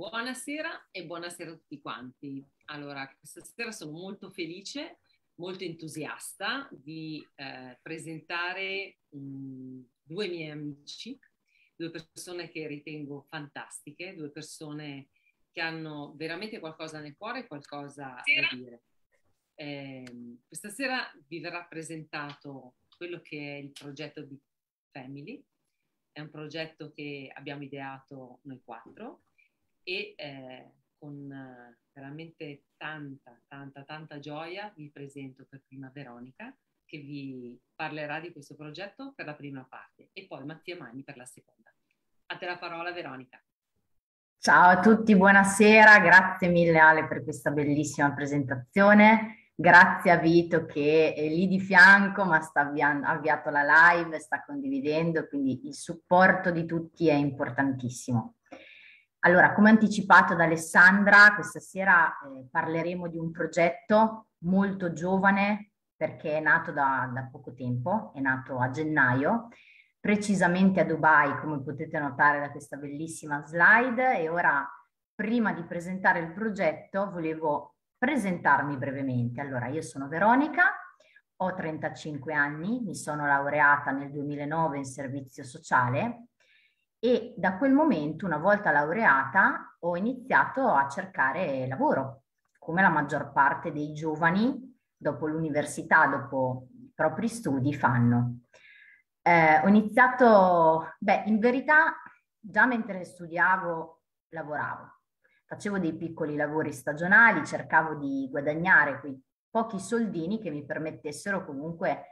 Buonasera e buonasera a tutti quanti. Allora, questa sera sono molto felice, molto entusiasta di presentare due miei amici, due persone che ritengo fantastiche, due persone che hanno veramente qualcosa nel cuore e qualcosa da dire. Questa sera vi verrà presentato quello che è il progetto di Family. È un progetto che abbiamo ideato noi quattro e con veramente tanta gioia vi presento per prima Veronica, che vi parlerà di questo progetto per la prima parte, e poi Mattia Magni per la seconda. A te la parola, Veronica. Ciao a tutti, buonasera, grazie mille Ale per questa bellissima presentazione, grazie a Vito che è lì di fianco ma ha avviato la live, sta condividendo, quindi il supporto di tutti è importantissimo. Allora, come anticipato da Alessandra, questa sera parleremo di un progetto molto giovane perché è nato da poco tempo, è nato a gennaio, precisamente a Dubai, come potete notare da questa bellissima slide. E ora, prima di presentare il progetto, volevo presentarmi brevemente. Allora, io sono Veronica, ho 35 anni, mi sono laureata nel 2009 in servizio sociale e da quel momento, una volta laureata, ho iniziato a cercare lavoro, come la maggior parte dei giovani dopo l'università, dopo i propri studi fanno. Ho iniziato, in verità, già mentre studiavo, lavoravo. Facevo dei piccoli lavori stagionali, cercavo di guadagnare quei pochi soldini che mi permettessero comunque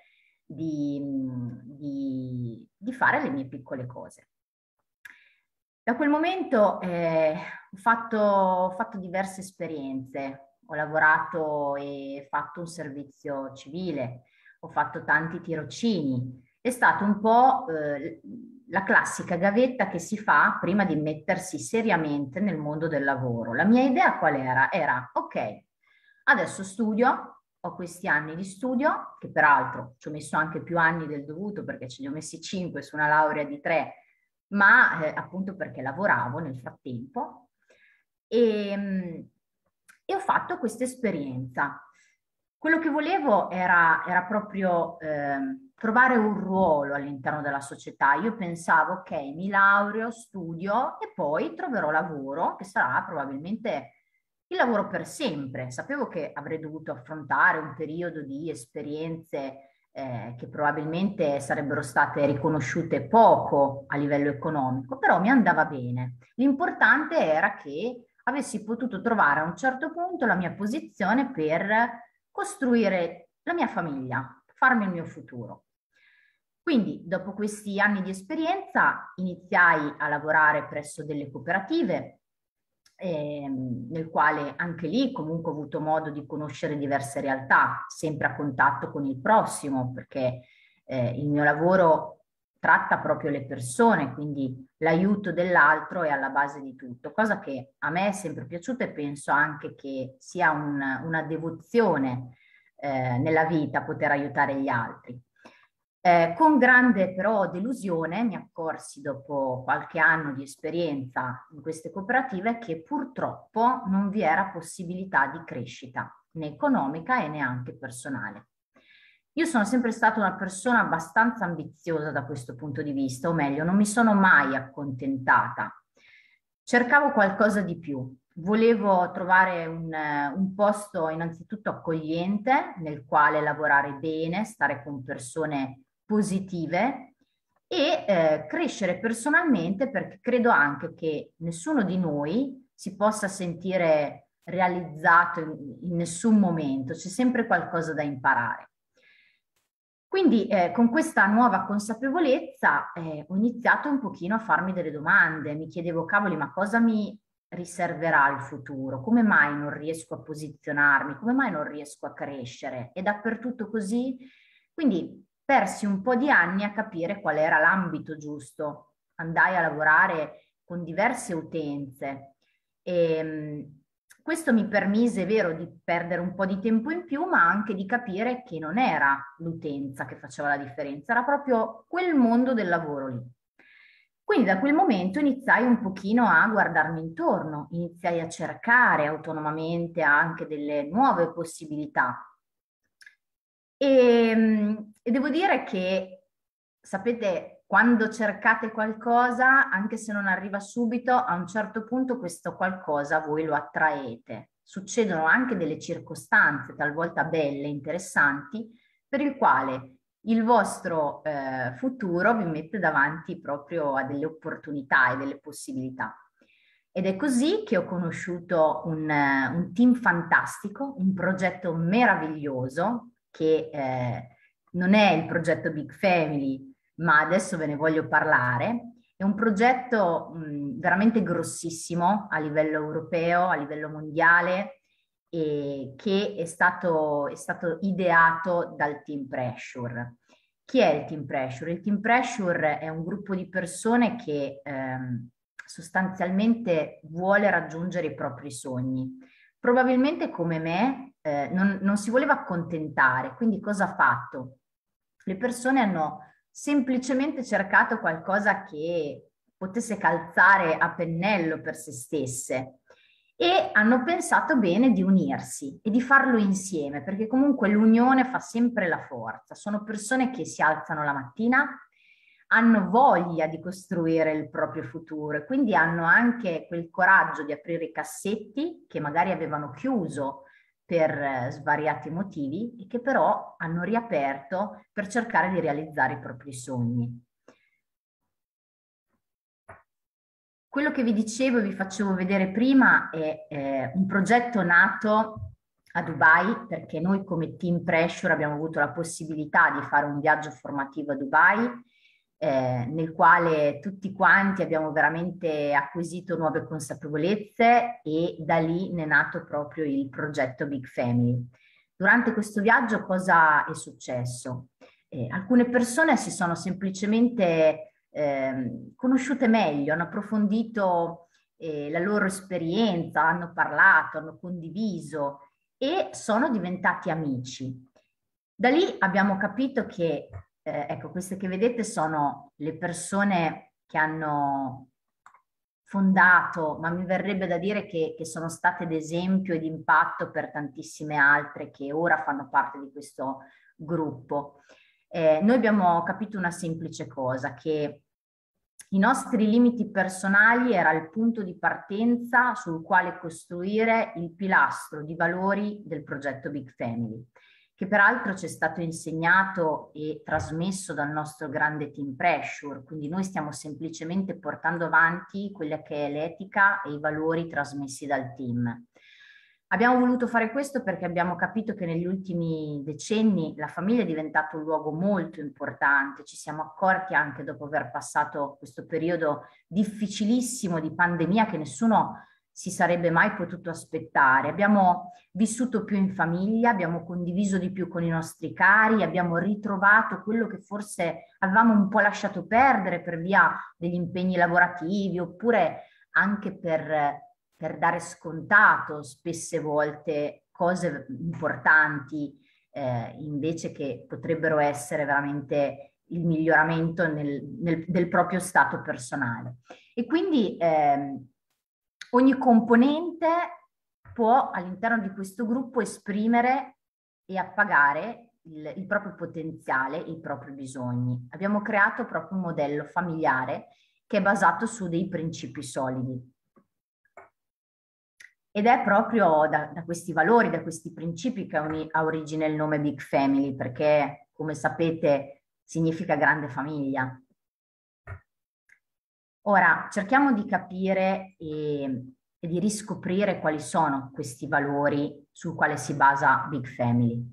di fare le mie piccole cose. Da quel momento ho fatto diverse esperienze, ho lavorato e fatto un servizio civile, ho fatto tanti tirocini. È stata un po' la classica gavetta che si fa prima di mettersi seriamente nel mondo del lavoro. La mia idea qual era? Era, ok, adesso studio, ho questi anni di studio, che peraltro ci ho messo anche più anni del dovuto perché ce li ho messi 5 su una laurea di 3, ma appunto perché lavoravo nel frattempo e ho fatto questa esperienza. Quello che volevo era proprio trovare un ruolo all'interno della società. Io pensavo, ok, mi laureo, studio e poi troverò lavoro che sarà probabilmente il lavoro per sempre. Sapevo che avrei dovuto affrontare un periodo di esperienze che probabilmente sarebbero state riconosciute poco a livello economico, però mi andava bene. L'importante era che avessi potuto trovare a un certo punto la mia posizione per costruire la mia famiglia, farmi il mio futuro. Quindi, dopo questi anni di esperienza, iniziai a lavorare presso delle cooperative, nel quale anche lì comunque ho avuto modo di conoscere diverse realtà, sempre a contatto con il prossimo, perché il mio lavoro tratta proprio le persone, quindi l'aiuto dell'altro è alla base di tutto, cosa che a me è sempre piaciuta e penso anche che sia una devozione nella vita poter aiutare gli altri. Con grande però delusione mi accorsi dopo qualche anno di esperienza in queste cooperative che purtroppo non vi era possibilità di crescita né economica e neanche personale. Io sono sempre stata una persona abbastanza ambiziosa da questo punto di vista, o meglio, non mi sono mai accontentata. Cercavo qualcosa di più. Volevo trovare un posto innanzitutto accogliente nel quale lavorare bene, stare con persone positive e crescere personalmente, perché credo anche che nessuno di noi si possa sentire realizzato in nessun momento, c'è sempre qualcosa da imparare. Quindi con questa nuova consapevolezza ho iniziato un pochino a farmi delle domande, mi chiedevo, cavoli, ma cosa mi riserverà il futuro? Come mai non riesco a posizionarmi? Come mai non riesco a crescere? È dappertutto così? Quindi persi un po' di anni a capire qual era l'ambito giusto. Andai a lavorare con diverse utenze e questo mi permise, è vero, di perdere un po' di tempo in più, ma anche di capire che non era l'utenza che faceva la differenza, era proprio quel mondo del lavoro lì. quindi da quel momento iniziai un pochino a guardarmi intorno, iniziai a cercare autonomamente anche delle nuove possibilità. E devo dire che, sapete, quando cercate qualcosa, anche se non arriva subito, a un certo punto questo qualcosa voi lo attraete. Succedono anche delle circostanze, talvolta belle, interessanti, per il quale il vostro futuro vi mette davanti proprio a delle opportunità e delle possibilità. Ed è così che ho conosciuto un team fantastico, un progetto meraviglioso che non è il progetto Big Family, ma adesso ve ne voglio parlare. È un progetto veramente grossissimo a livello europeo, a livello mondiale, e che è stato ideato dal Team Pressure. Chi è il Team Pressure? Il Team Pressure è un gruppo di persone che sostanzialmente vuole raggiungere i propri sogni. Probabilmente come me non si voleva accontentare, quindi cosa ha fatto? Le persone hanno semplicemente cercato qualcosa che potesse calzare a pennello per se stesse e hanno pensato bene di unirsi e di farlo insieme, perché comunque l'unione fa sempre la forza. Sono persone che si alzano la mattina, hanno voglia di costruire il proprio futuro e quindi hanno anche quel coraggio di aprire i cassetti che magari avevano chiuso per svariati motivi e che però hanno riaperto per cercare di realizzare i propri sogni. Quello che vi dicevo e vi facevo vedere prima è un progetto nato a Dubai, perché noi come Team Pressure abbiamo avuto la possibilità di fare un viaggio formativo a Dubai, nel quale tutti quanti abbiamo veramente acquisito nuove consapevolezze e da lì ne è nato proprio il progetto Big Family. Durante questo viaggio cosa è successo? Alcune persone si sono semplicemente conosciute meglio, hanno approfondito la loro esperienza, hanno parlato, hanno condiviso e sono diventati amici. Da lì abbiamo capito che, ecco, queste che vedete sono le persone che hanno fondato, ma mi verrebbe da dire che sono state d'esempio e di impatto per tantissime altre che ora fanno parte di questo gruppo. Noi abbiamo capito una semplice cosa, che i nostri limiti personali era il punto di partenza sul quale costruire il pilastro di valori del progetto Big Family, che peraltro ci è stato insegnato e trasmesso dal nostro grande Team Pressure, quindi noi stiamo semplicemente portando avanti quella che è l'etica e i valori trasmessi dal team. Abbiamo voluto fare questo perché abbiamo capito che negli ultimi decenni la famiglia è diventato un luogo molto importante. Ci siamo accorti anche dopo aver passato questo periodo difficilissimo di pandemia che nessuno si sarebbe mai potuto aspettare. Abbiamo vissuto più in famiglia, abbiamo condiviso di più con i nostri cari, abbiamo ritrovato quello che forse avevamo un po' lasciato perdere per via degli impegni lavorativi oppure anche per dare scontato spesse volte cose importanti invece che potrebbero essere veramente il miglioramento del proprio stato personale. E quindi ogni componente può all'interno di questo gruppo esprimere e appagare il proprio potenziale, i propri bisogni. Abbiamo creato proprio un modello familiare che è basato su dei principi solidi. Ed è proprio da questi valori, da questi principi che ha origine il nome Big Family, perché come sapete significa grande famiglia. Ora cerchiamo di capire e di riscoprire quali sono questi valori sul quale si basa Big Family.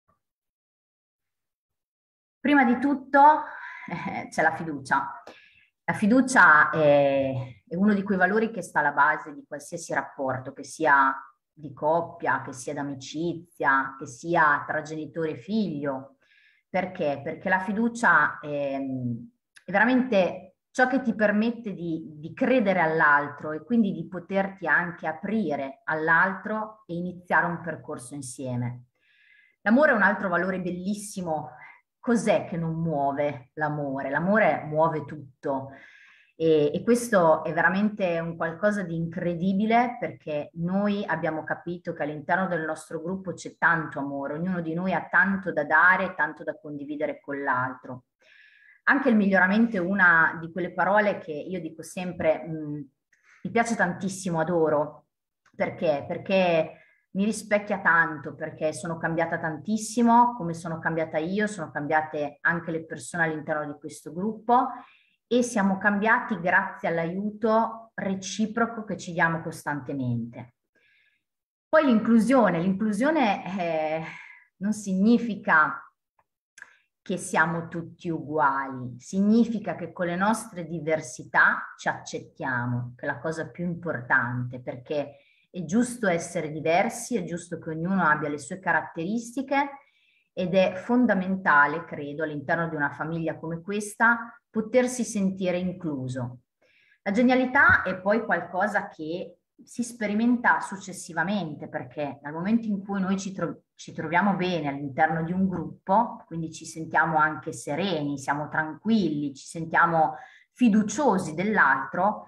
Prima di tutto c'è la fiducia. La fiducia è uno di quei valori che sta alla base di qualsiasi rapporto, che sia di coppia, che sia d'amicizia, che sia tra genitore e figlio. Perché? Perché la fiducia è veramente ciò che ti permette di credere all'altro e quindi di poterti anche aprire all'altro e iniziare un percorso insieme. L'amore è un altro valore bellissimo. Cos'è che non muove l'amore? L'amore muove tutto E questo è veramente un qualcosa di incredibile, perché noi abbiamo capito che all'interno del nostro gruppo c'è tanto amore, ognuno di noi ha tanto da dare, tanto da condividere con l'altro. Anche il miglioramento è una di quelle parole che io dico sempre, mi piace tantissimo, adoro. Perché? Perché mi rispecchia tanto, perché sono cambiata tantissimo, come sono cambiata io, sono cambiate anche le persone all'interno di questo gruppo, e siamo cambiati grazie all'aiuto reciproco che ci diamo costantemente. Poi l'inclusione non significa che siamo tutti uguali, significa che con le nostre diversità ci accettiamo, che è la cosa più importante, perché è giusto essere diversi, è giusto che ognuno abbia le sue caratteristiche, ed è fondamentale, credo, all'interno di una famiglia come questa, potersi sentire incluso. La genialità è poi qualcosa che si sperimenta successivamente, perché nel momento in cui noi ci troviamo bene all'interno di un gruppo, quindi ci sentiamo anche sereni, siamo tranquilli, ci sentiamo fiduciosi dell'altro,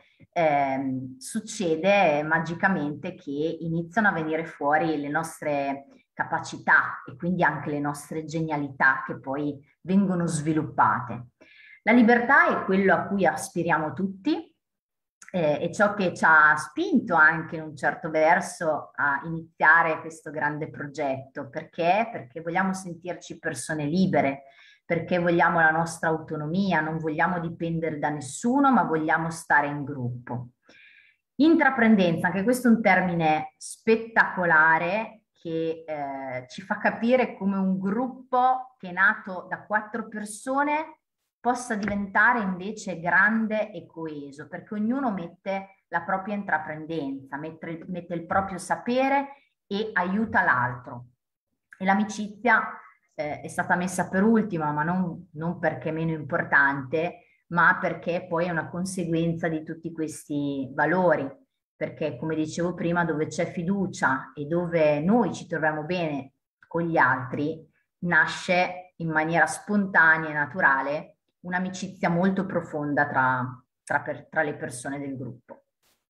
succede magicamente che iniziano a venire fuori le nostre capacità e quindi anche le nostre genialità che poi vengono sviluppate. La libertà è quello a cui aspiriamo tutti, è ciò che ci ha spinto anche in un certo verso a iniziare questo grande progetto. Perché? Perché vogliamo sentirci persone libere, perché vogliamo la nostra autonomia, non vogliamo dipendere da nessuno, ma vogliamo stare in gruppo. Intraprendenza, anche questo è un termine spettacolare che ci fa capire come un gruppo che è nato da 4 persone possa diventare invece grande e coeso, perché ognuno mette la propria intraprendenza, mette il proprio sapere e aiuta l'altro. E l'amicizia è stata messa per ultima, ma non perché è meno importante, ma perché poi è una conseguenza di tutti questi valori. Perché, come dicevo prima, dove c'è fiducia e dove noi ci troviamo bene con gli altri, nasce in maniera spontanea e naturale un'amicizia molto profonda tra le persone del gruppo.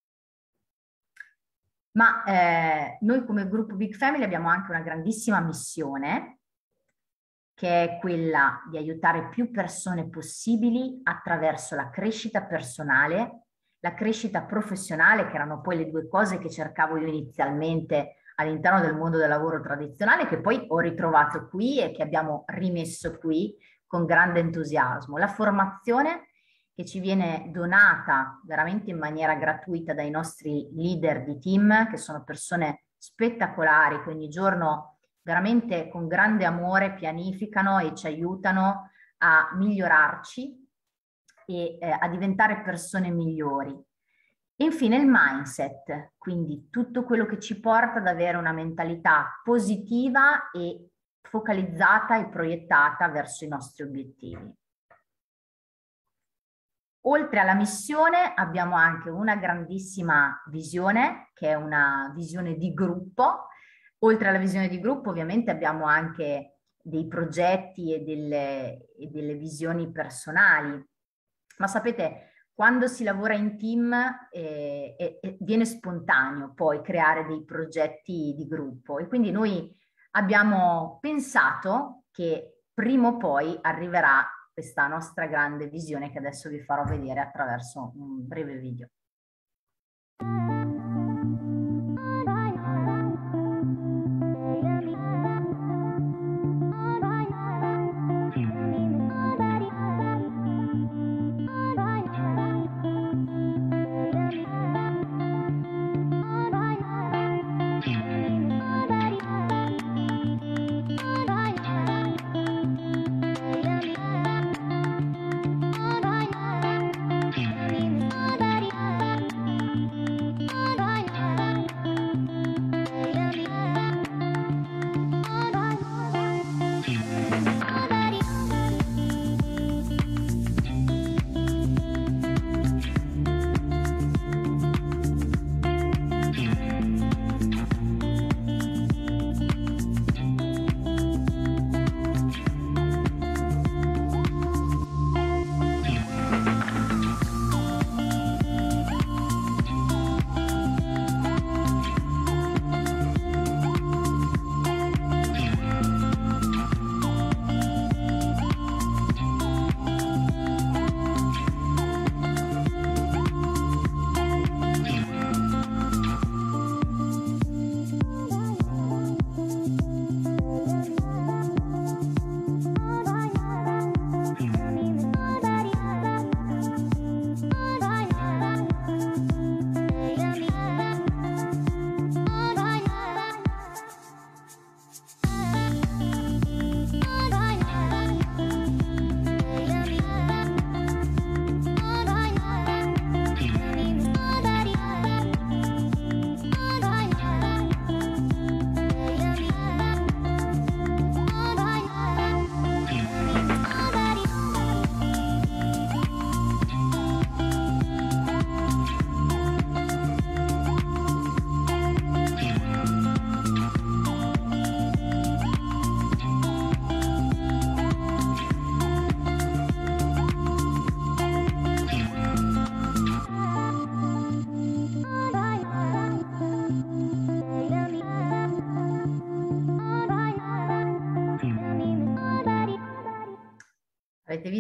Ma noi come gruppo Big Family abbiamo anche una grandissima missione, che è quella di aiutare più persone possibili attraverso la crescita personale, la crescita professionale, che erano poi le due cose che cercavo io inizialmente all'interno del mondo del lavoro tradizionale, che poi ho ritrovato qui e che abbiamo rimesso qui con grande entusiasmo. La formazione che ci viene donata veramente in maniera gratuita dai nostri leader di team, che sono persone spettacolari, che ogni giorno veramente con grande amore pianificano e ci aiutano a migliorarci e a diventare persone migliori. E infine il mindset, quindi tutto quello che ci porta ad avere una mentalità positiva e focalizzata e proiettata verso i nostri obiettivi. Oltre alla missione abbiamo anche una grandissima visione, che è una visione di gruppo. Oltre alla visione di gruppo ovviamente abbiamo anche dei progetti e delle visioni personali. Ma sapete, quando si lavora in team viene spontaneo poi creare dei progetti di gruppo, e quindi noi abbiamo pensato che prima o poi arriverà questa nostra grande visione, che adesso vi farò vedere attraverso un breve video.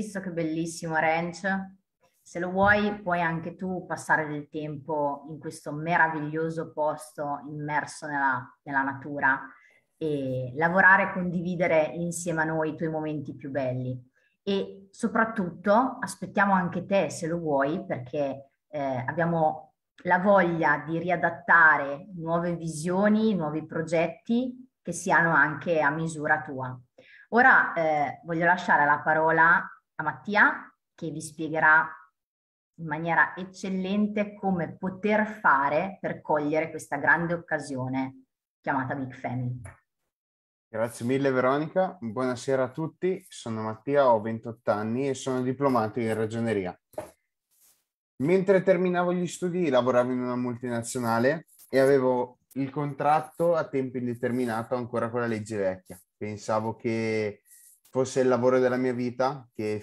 visto che bellissimo ranch? Se lo vuoi, puoi anche tu passare del tempo in questo meraviglioso posto immerso nella natura e lavorare e condividere insieme a noi i tuoi momenti più belli. E soprattutto aspettiamo anche te, se lo vuoi, perché abbiamo la voglia di riadattare nuove visioni, nuovi progetti che siano anche a misura tua. Ora voglio lasciare la parola a Mattia che vi spiegherà in maniera eccellente come poter fare per cogliere questa grande occasione chiamata Big Family. Grazie mille Veronica, buonasera a tutti, sono Mattia, ho 28 anni e sono diplomato in ragioneria. Mentre terminavo gli studi lavoravo in una multinazionale e avevo il contratto a tempo indeterminato ancora con la legge vecchia. Pensavo che fosse il lavoro della mia vita, che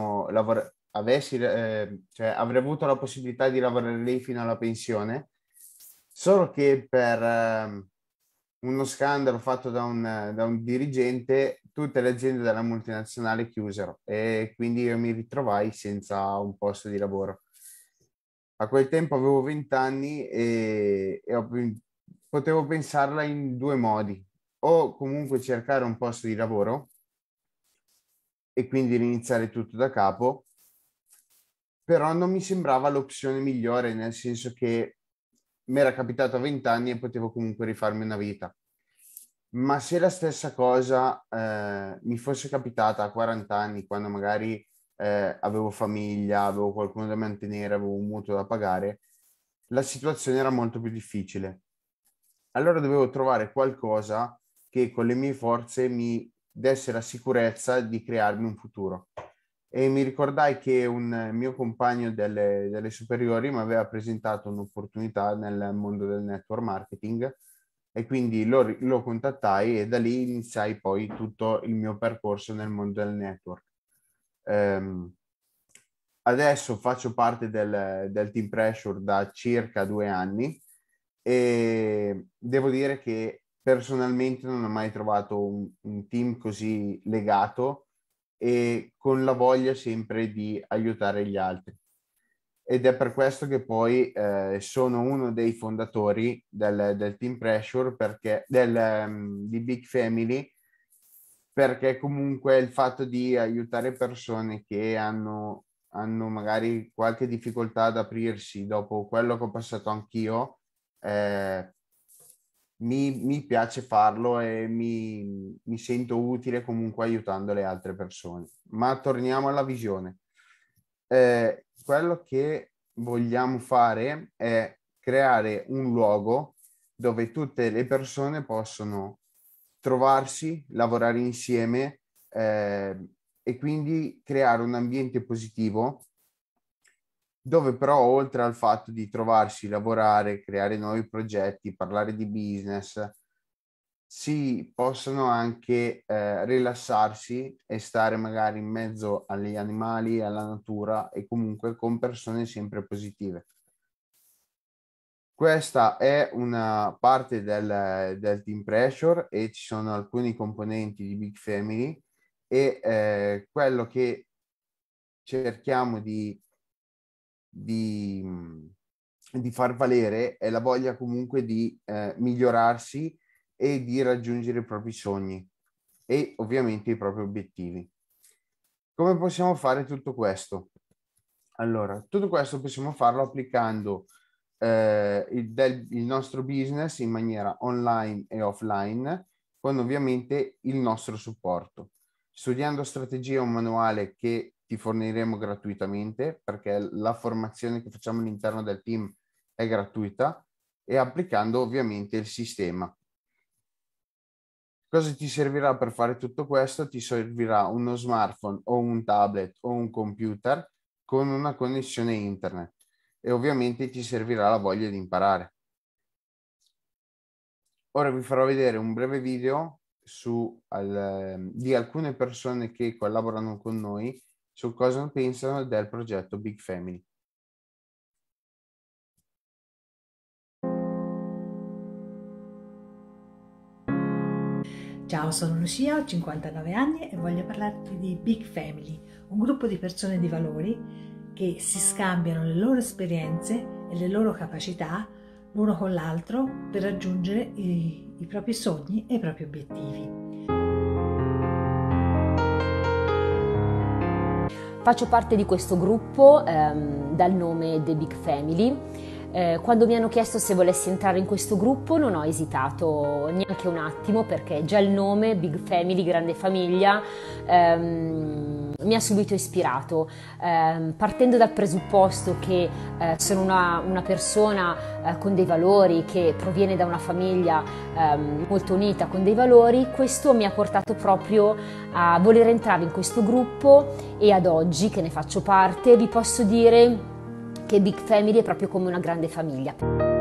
avrei avuto la possibilità di lavorare lì fino alla pensione, solo che per uno scandalo fatto da un dirigente, tutte le aziende della multinazionale chiusero e quindi io mi ritrovai senza un posto di lavoro. A quel tempo avevo 20 anni potevo pensarla in due modi: o comunque cercare un posto di lavoro e quindi riniziare tutto da capo, però non mi sembrava l'opzione migliore, nel senso che mi era capitato a 20 anni e potevo comunque rifarmi una vita. Ma se la stessa cosa mi fosse capitata a 40 anni, quando magari avevo famiglia, avevo qualcuno da mantenere, avevo un mutuo da pagare, la situazione era molto più difficile. Allora dovevo trovare qualcosa che con le mie forze mi desse la sicurezza di crearmi un futuro. E mi ricordai che un mio compagno delle superiori mi aveva presentato un'opportunità nel mondo del network marketing e quindi lo contattai e da lì iniziai poi tutto il mio percorso nel mondo del network. Adesso faccio parte del Team Pressure da circa 2 anni e devo dire che personalmente non ho mai trovato un team così legato e con la voglia sempre di aiutare gli altri. Ed è per questo che poi sono uno dei fondatori del Team Pressure, di Big Family, perché comunque il fatto di aiutare persone che hanno magari qualche difficoltà ad aprirsi dopo quello che ho passato anch'io, mi piace farlo e mi sento utile comunque aiutando le altre persone. Ma torniamo alla visione. Quello che vogliamo fare è creare un luogo dove tutte le persone possono trovarsi, lavorare insieme e quindi creare un ambiente positivo dove però oltre al fatto di trovarsi, lavorare, creare nuovi progetti, parlare di business, si possono anche rilassarsi e stare magari in mezzo agli animali, alla natura e comunque con persone sempre positive. Questa è una parte del Team Pressure e ci sono alcuni componenti di Big Family e quello che cerchiamo di far valere è la voglia comunque di migliorarsi e di raggiungere i propri sogni e ovviamente i propri obiettivi. Come possiamo fare tutto questo? Allora, tutto questo possiamo farlo applicando il nostro business in maniera online e offline, con ovviamente il nostro supporto. Studiando strategia un manuale che ti forniremo gratuitamente, perché la formazione che facciamo all'interno del team è gratuita, e applicando ovviamente il sistema. Cosa ti servirà per fare tutto questo? Ti servirà uno smartphone o un tablet o un computer con una connessione internet e ovviamente ti servirà la voglia di imparare. Ora vi farò vedere un breve video di alcune persone che collaborano con noi su cosa pensano del progetto Big Family. Ciao, sono Lucia, ho 59 anni e voglio parlarti di Big Family, un gruppo di persone di valori che si scambiano le loro esperienze e le loro capacità l'uno con l'altro per raggiungere i propri sogni e i propri obiettivi. Faccio parte di questo gruppo dal nome The Big Family. Quando mi hanno chiesto se volessi entrare in questo gruppo non ho esitato neanche un attimo, perché già il nome Big Family, grande famiglia, mi ha subito ispirato, partendo dal presupposto che sono una persona con dei valori, che proviene da una famiglia molto unita con dei valori. Questo mi ha portato proprio a voler entrare in questo gruppo, e ad oggi che ne faccio parte vi posso dire che Big Family è proprio come una grande famiglia.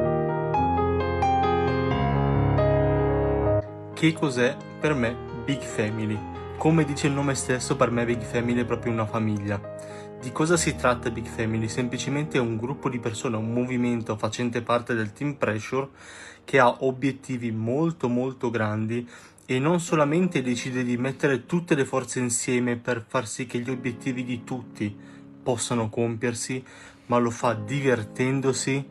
Che cos'è per me Big Family? Come dice il nome stesso, per me Big Family è proprio una famiglia. Di cosa si tratta Big Family? Semplicemente è un gruppo di persone, un movimento facente parte del Team Pressure che ha obiettivi molto molto grandi e non solamente decide di mettere tutte le forze insieme per far sì che gli obiettivi di tutti possano compiersi, ma lo fa divertendosi.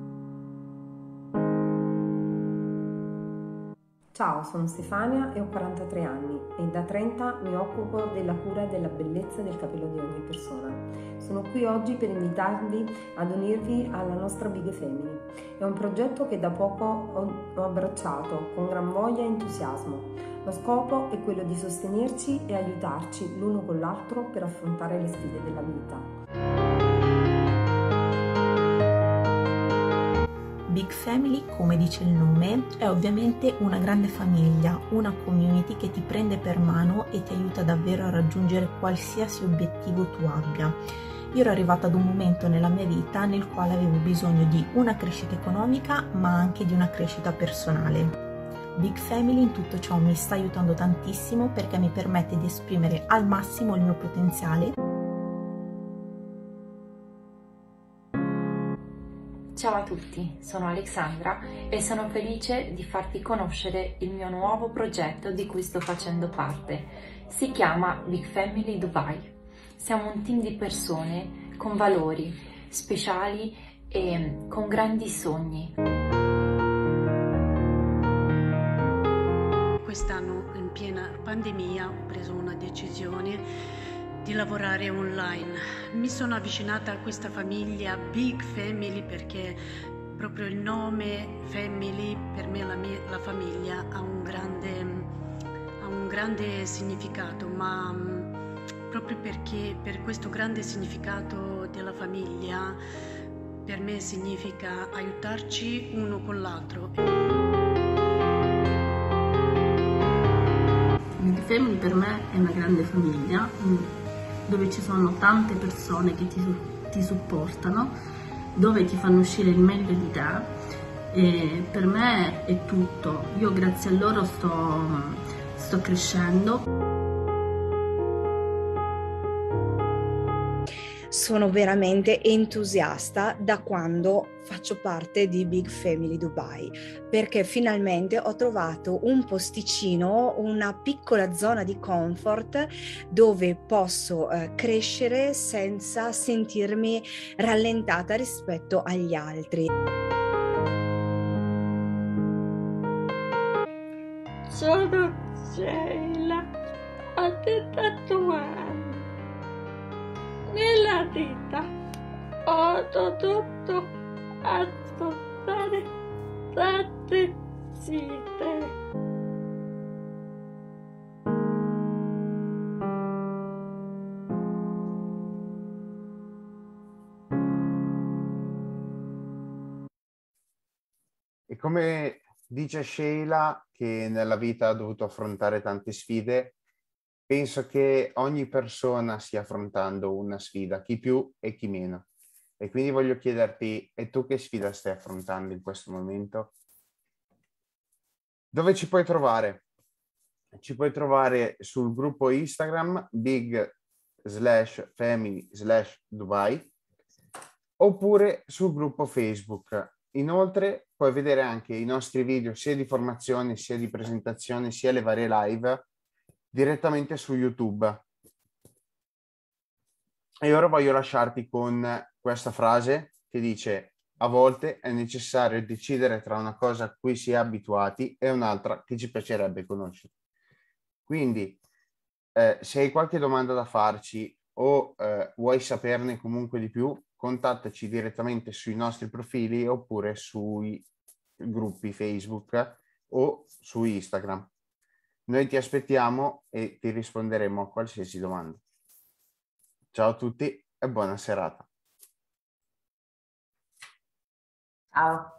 Ciao, sono Stefania e ho 43 anni e da 30 mi occupo della cura della bellezza del capello di ogni persona. Sono qui oggi per invitarvi ad unirvi alla nostra Big Family. È un progetto che da poco ho abbracciato con gran voglia e entusiasmo. Lo scopo è quello di sostenerci e aiutarci l'uno con l'altro per affrontare le sfide della vita. Big Family, come dice il nome, è ovviamente una grande famiglia, una community che ti prende per mano e ti aiuta davvero a raggiungere qualsiasi obiettivo tu abbia. Io ero arrivata ad un momento nella mia vita nel quale avevo bisogno di una crescita economica, ma anche di una crescita personale. Big Family in tutto ciò mi sta aiutando tantissimo perché mi permette di esprimere al massimo il mio potenziale. Ciao a tutti, sono Alexandra e sono felice di farti conoscere il mio nuovo progetto di cui sto facendo parte. Si chiama Big Family Dubai. Siamo un team di persone con valori speciali e con grandi sogni. Quest'anno, in piena pandemia, ho preso una decisione di lavorare online. Mi sono avvicinata a questa famiglia Big Family perché proprio il nome Family, per me la famiglia ha un grande significato, ma proprio perché per questo grande significato della famiglia per me significa aiutarci uno con l'altro. Big Family per me è una grande famiglia dove ci sono tante persone che ti supportano, dove ti fanno uscire il meglio di te, e per me è tutto. Io grazie a loro sto crescendo. Sono veramente entusiasta da quando faccio parte di Big Family Dubai, perché finalmente ho trovato un posticino, una piccola zona di comfort dove posso crescere senza sentirmi rallentata rispetto agli altri. Sono Sheila, ho 38 anni. Nella vita ho dovuto affrontare tante sfide. E come dice Sheila, che nella vita ha dovuto affrontare tante sfide, penso che ogni persona stia affrontando una sfida, chi più e chi meno. E quindi voglio chiederti, e tu che sfida stai affrontando in questo momento? Dove ci puoi trovare? Ci puoi trovare sul gruppo Instagram big/family/Dubai, oppure sul gruppo Facebook inoltre puoi vedere anche i nostri video sia di formazione, sia di presentazione, sia le varie live direttamente su YouTube. E ora voglio lasciarti con questa frase che dice: a volte è necessario decidere tra una cosa a cui si è abituati e un'altra che ci piacerebbe conoscere. Quindi se hai qualche domanda da farci o vuoi saperne comunque di più, contattaci direttamente sui nostri profili oppure sui gruppi Facebook o su Instagram. Noi ti aspettiamo e ti risponderemo a qualsiasi domanda. Ciao a tutti e buona serata. Ciao.